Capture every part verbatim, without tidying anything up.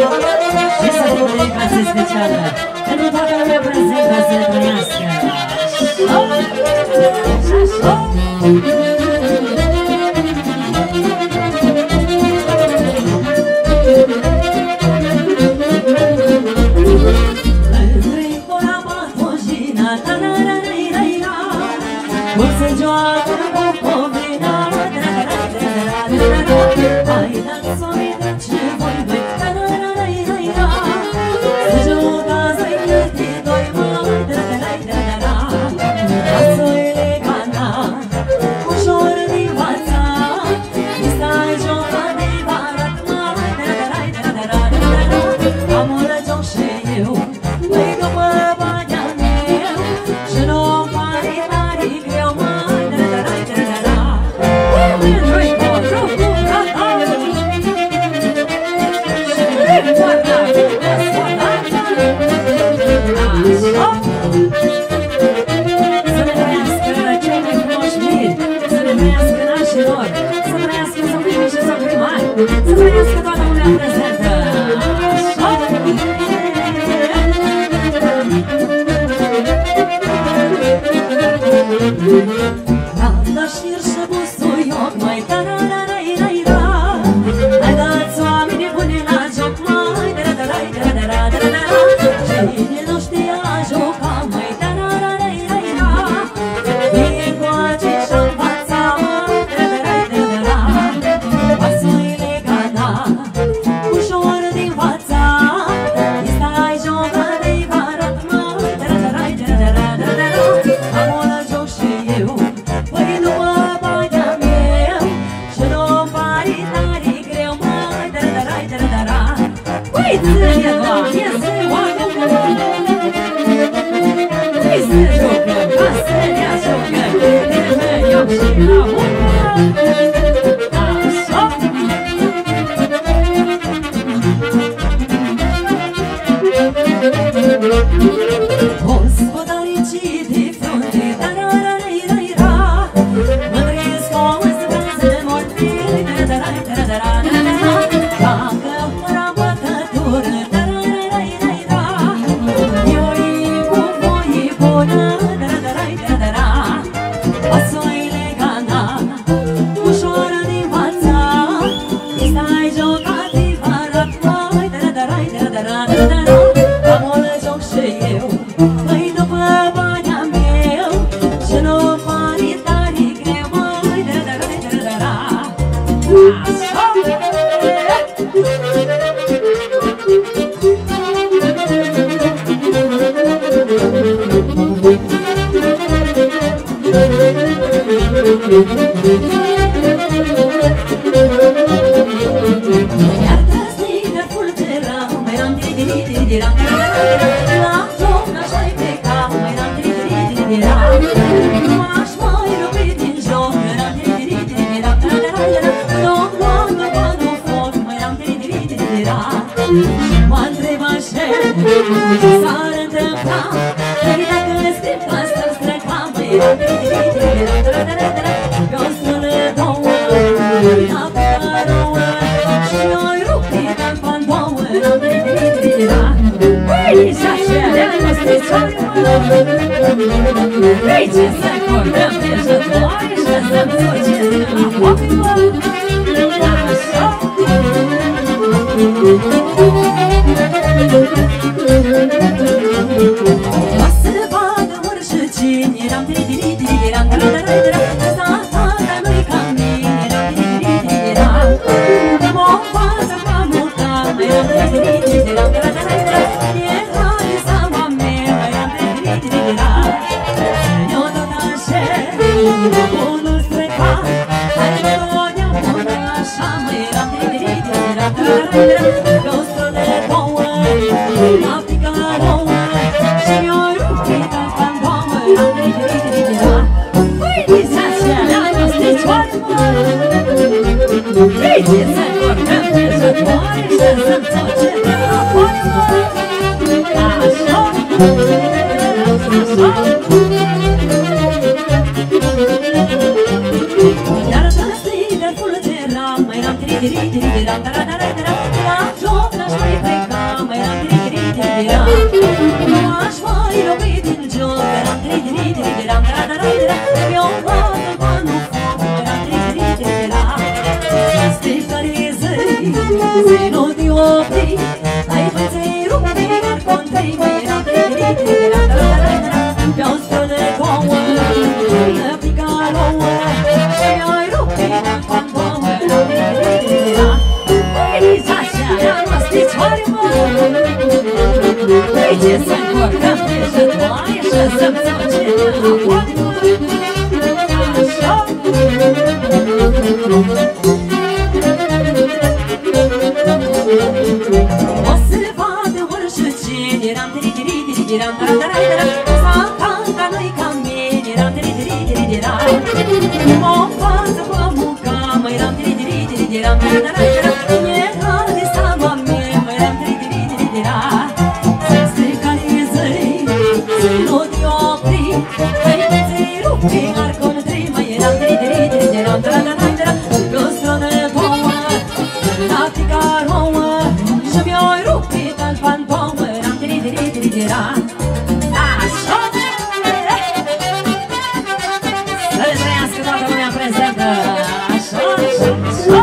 Și să fim dedicație specială pentru toată lumea prezentă să trăiască. Între-i cora patogina, ta-ra-ra-ra-ra-ra, cum se joacă cu covina, ta-ra-ra-ra-ra-ra-ra, hai dați o mină ce voi doi, ta-ra-ra-ra-ra-ra, să jucați voi câte doi, mă, ta-ra-ra-ra-ra-ra, ați-o-i legana, ușor din fața, mi stai joca de barat, mă, ta-ra-ra-ra-ra-ra, am un răcion și eu, păi după banii meu, și nu-mi pare tare greu, mă, ta-ra-ra-ra-ra-ra. Unu, doi, patru, gata! Și toată desfătată! Așa! Să ne trăiască cei mai frumoși miri, să ne trăiască nașilor, să trăiască socrii și socrii mari, să trăiască toată lumea prezentă! Așa! Rada șir și busuioc, mai ta-ra-ra-ra-ra-ra, hai dați oamenii buni la joc, mai ta-ra-ra-ra-ra-ra-ra, cine nu știa joca, mai ta-ra-ra-ra-ra-ra, fie încoace și-n fața, mai ta-ra-ra-ra-ra-ra, pasul-i legana, ușor din fața, îi stai joca de-i barat, mai ta-ra-ra-ra-ra-ra-ra, am un joc și eu, păi după banii meu, și nu-mi pare tare greu, mai ta-ra-ra-ra-ra-ra. Păi ține, Doamne, să oameni, păi să jucăm, ca să ne jucăm, de eu și la urmă. Așa! Gospodaricii de frunte, ta-ra-ra-ra-ra-ra, mândresc o însăbrață de mortiri, ta-ra-ra-ra-ra-ra-ra, dacă fără bătătură, ta-ra-ra-ra-ra-ra, eu-i cu voi bună, ta-ra-ra-ra-ra-ra, pasul-i legana, ușor din fața, îi stai jocat-i barat, mai ta-ra-ra-ra-ra-ra-ra, am un joc și eu, păi după banii meu, și nu-mi pare tare greu, mai ta-ra-ra-ra-ra-ra. Așa! Iar trăsnică fulgera, mai ram diri-diri-diri-diram, la joc n-aș-mai pleca, mai ram diri-diri-diri-diram, m-aș mai rupe din joc, ram diri-diri-diri-diram, nu-mi luam după nu foc, mai ram diri-diri-diri-diram, mă întreba șef, ce s-ar întâmpla, păi dacă scripta să-mi străca, mai ram diri-diri-diri-diram, pe-o strână două, la păcărouă, și eu-i rupi de-n pandouă, ram diri-diri-diri-diram. Păi, și acelea mă stricioare, păi, ce să cortăm de jătoare și să-mi țucesc la foc, așa! O să vadă urșăcini, ram diri-diri-diri-diram, ta-ra-ra-ra-ra-ra, satana nu-i ca mine, ram diri-diri-diri-diram, m-o față ca muta, mai ram diri-diri-diri-diram, ta-ra-ra-ra-ra-ra, e tare sama mea, mai ram diri-diri-diri-diram, ne-o tot așa, unul streca, hai mă rodeam până așa, mai ram diri-diri-diri-diram, ta-ra-ra-ra-ra-ra, pe-o strână două, la păcărouă, și eu-i rupi de-n pandouă, ram diri-diri-diri-diram. Păi, nici acelea mă stricioare, păi, ce să cortăm de jătoare și să-mi țucesc la foc, așa! Iar trăsnică fulgera, mai ram diri-diri-diri-diram, ta-ra-ra-ra-ra, la joc n-aș mai pleca, opri. Ai văzei rupi, iar contrei, mă eram tiri-tiri-tiri-tiri-tiri. Pe-o strână două, la pica rouă, și mi-ai rupi, dar pandouă, tiri-tiri-tiri-tiri. Păi, așa, ia-mă spicioare, mă. Păi, ce să încurcăm pe jătoaie și să-mi țocine la foc. Așa. O să vadă orșucini, eram tiri-tiri-tiri-tiram, tara-tara-tara. Sa-ta-ta nu-i ca mine, eram tiri-tiri-tiri-tiram. O față cu muca, mă eram tiri-tiri-tiri-tiram, tara-tara-tara. Era de seama mea, mă eram tiri-tiri-tiri-tiram. Să stricare zăi, să nu te opri. Hai ți-i rupi, ar contrei, mă eram tiri-tiri-tiri-tiram, tara-tara-tara. Pe-o strână două, la pica rouă, și mi-ai rupit al pandouă, eram tiri-tiri-tiri-tiram. Așa! Să le trăiască toată lumea prezentă! Așa, așa, așa!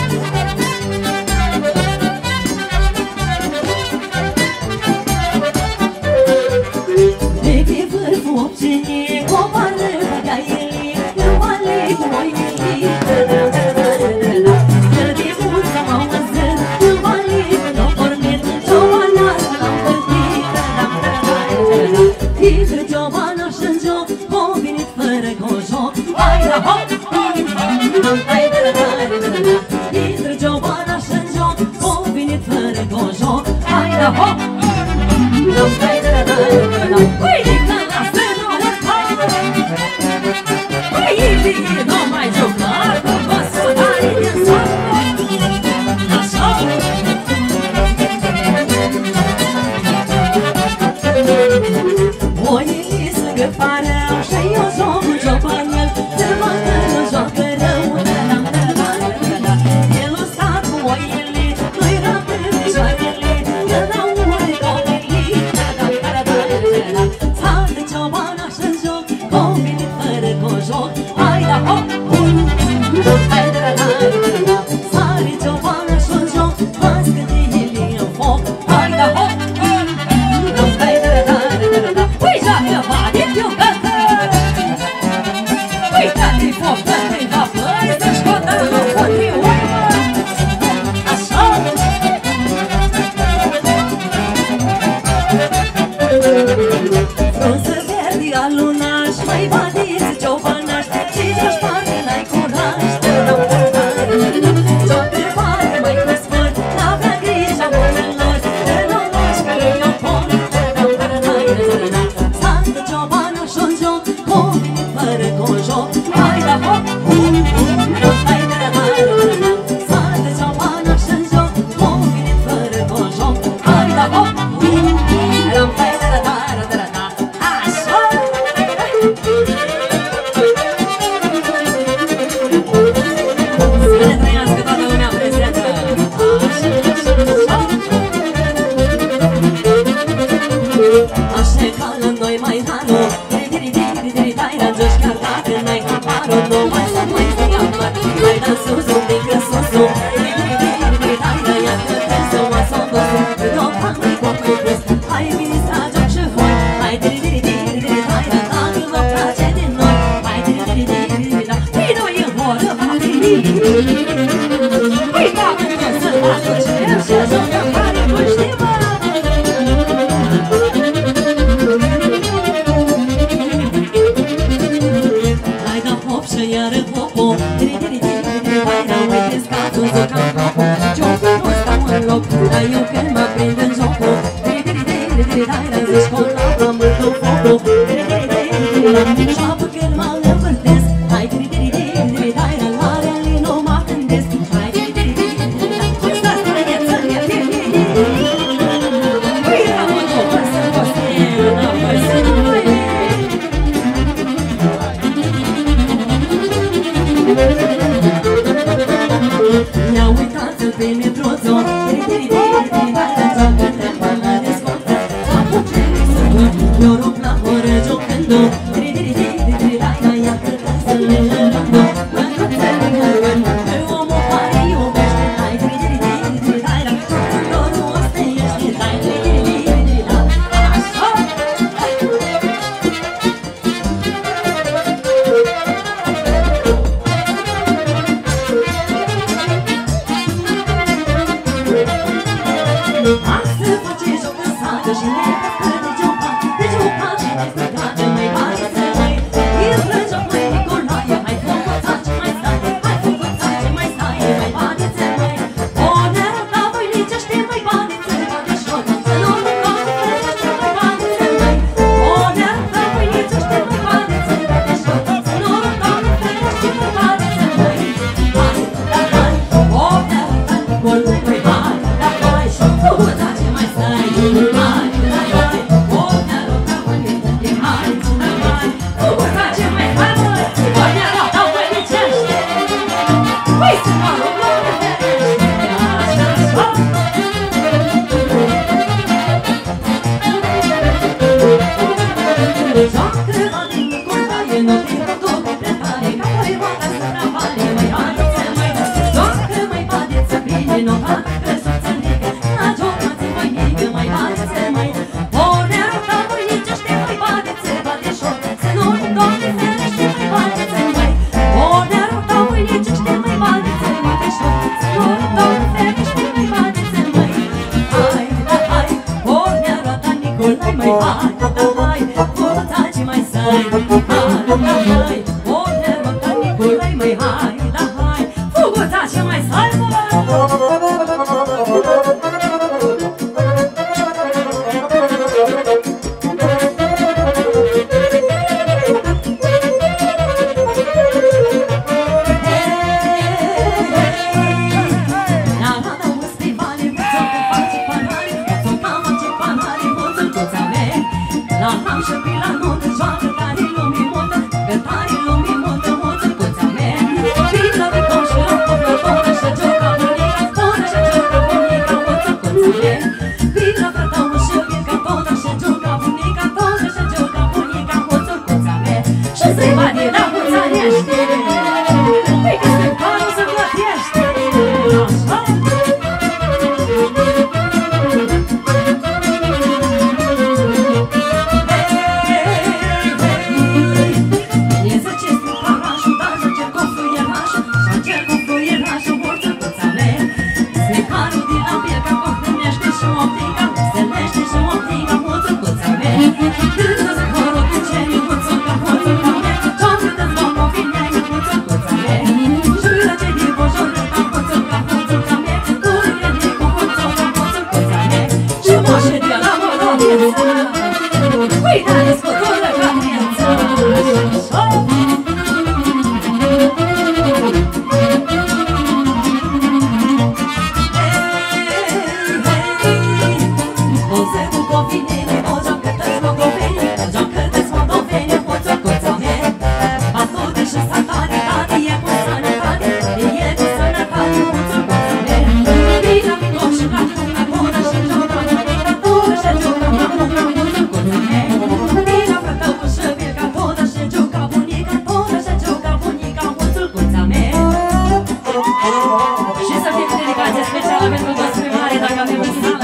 De pe vârful opținii, coboară băga elii, în vale cu oilii, da-da-da-da-da-da-da. De bursa m-au văzut, în vale n-au pornit, ciobana s-a împărtit, da-da-da-da-da-da. Titră ciobana și-n joc, o venit fără cojoc, hai da hop, hai da-da-da-da-da-da. Titră ciobana și-n joc, o venit fără cojoc, hai da hop, hai da-da-da-da-da. Uite că lasă nu urca, uite nu mai juca, că vă sudare din soară. Așa! Oile să-ngă fară, și eu joc cu ciobanel, țărmană nu joacă rău, da-da-da-da-da-da. El o stat cu oile, nu-i rapă picioarele, că n-au ori copilii, da-da-da-da-da-da. Țară ciobana și-n joc, combinit fără cojoc, hai da hop, hai da-da-da-da-da. Țară ciobana și-n joc, pască-te ele în foc, hai da hop, hai da-da-da-da-da. Păi joacă bani, eu gata! Păi dă-te foc, dă-te vapări, să-și cotă locul de urmă! Așa! Frunză verde alunaș, mai badiți ciobanaș, și-și parte n-ai curaj, da-da-da-da-da-da. Joc-te bani mai cu spăr, n-avea grijă bunelor, că nu lași că eu pun, da-da-da-da-da-da. Stă ciobana și-n joc, o venit fără cojoc, hai da hop, hai da-da-da-da-da. Stă ciobana și-n joc, o venit fără cojoc, hai da hop, hai da-da-da-da-da. Așa! Să ne trăiască toată lumea prezentă! Așa, așa, așa! Așa cală noi mai ranu, tiri-tiri-tiri-tiri-tiri-tiri-tiri, joci chiar dacă n-ai haparul, nu mai să mai zi amar, hai da sus-ul, mică sus-ul, tiri-tiri-tiri-tiri-tiri, iar că trebuie să mă s-o-dosul, când o fac mai cu-plus, hai vini să joc și voi, hai tiri-tiri-tiri-tiri-tiri, dacă vă place de noi, hai tiri-tiri-tiri-tiri-tiri, păi noi în horă va veni, păi dacă nu să facă cer și jocăm care nu știm, hai da hop și iară hopo, tiri-tiri-tiri-tiri-tiri, uite scatul zocam hopo, ciocul nu stau în loc, dar eu când mă prind în jocul, tiri-tiri-tiri-tiri-tiri, zici colapă mântul focul, tiri-tiri-tiri-tiri-tiri, șoapă când mă învârtesc, hai tiri-tiri-tiri-tiri-tiri, la reali nu mă gândesc, hai tiri-tiri-tiri-tiri-tiri, cum stați să ne țărie, păi ramă după să costie, înapoi să nu mai ne-a uitat pe metruțo, tiri-tiri-tiri-tiri-tiri, joacă-te până descontă, apuce-i să văd, eu rup la horă, Asta face joc în sată și ne cască de geopa, de geopa și ne străgată, mai bageți mai. El plânge mai Nicolae, hai făcuța ce mai stai, hai făcuța ce mai stai, mai bageți mai. O nerăta voinicește, mai bageți mai de șor, să nu rugăm ferecește, mai bageți mai. O nerăta voinicește, mai bageți mai de șor, să nu rugăm ferecește, mai bageți mai. Hai, da, hai, o nerăta Nicolae, mai hai, da, hai, și făcuța ce mai stai, hai, da, hai, o nerăta voinicește, hai, da, hai, făcuța ce mai stai, o nerăta voinicește. Păi, să mă rugăm ferecește, așa, așa. Joacă-mă din Nicolae, nu te rog cu plecare, ca păi roata să travale, mai hadeți mai. Joacă-mă-i badeți bine, nu fac căsuță mică, la joc-mă-ți voinică, mai badeți mai. O nerăta voinicește, mai badeți, badeșor, să nu Doamne ferește, mai badeți mai. O nerăta voinicește, mai badeți, badeșor, să nu Doamne ferește, mai badeți mai. Hai, da, hai, o nerăta Nicolae, mai hai, da, hai, făcuța ce mai stai, hai, da, hai, o nerăta Nicolae, mai hai, da, hai, făcuța ce mai stai, mă. Am și pe la nuntă, joacă tare lumii multă, că tare lumii multă, multă cuța mea. Vino de com și la popă, popă și joca bunica, popă și joca bunica, multă cuța mea. Vino frătău și vinca, popă și joca bunica, popă și joca bunica, multă cuța mea. Și să-i bani la cuța nește, păi că se pară să plătește, așa. Cuidado-ți cu tură ca viața. Concertul cu vinile, o joacă-te-ți moldovene, joacă-te-ți moldovene, poți o cuța mea. Batute și satanitate, e cu sănătate, e cu sănătate, poți o cuța mea. Vino, vino și la bună, bună și joca bunica, bună și joca bunica, poți o cuța mea. Vino, frătău și vinca, bună și joca bunica, bună și joca bunica, poți o cuța mea. Și să fie cu dedicație specială pentru toți primarii, dacă avem în sală.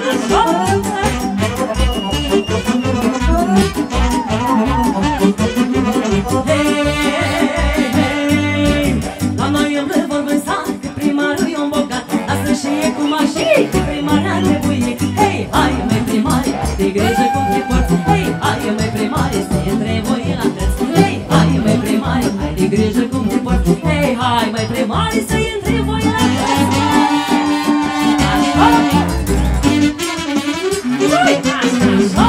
La noi în rând vorbim sat, că primarul e un bogat, lasă și e cu mașini, că primarea trebuie. Hei, hai măi primare, de grijă cum te porți. Hei, hai măi primare, să intre voi la tăți. Hei, hai măi primare, hai de grijă cum te porți. Hei, hai măi primare, să intre voi la tăți. Așa! Hai, așa, așa!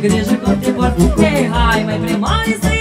grijă cum te porți. Hei, hai mai primari să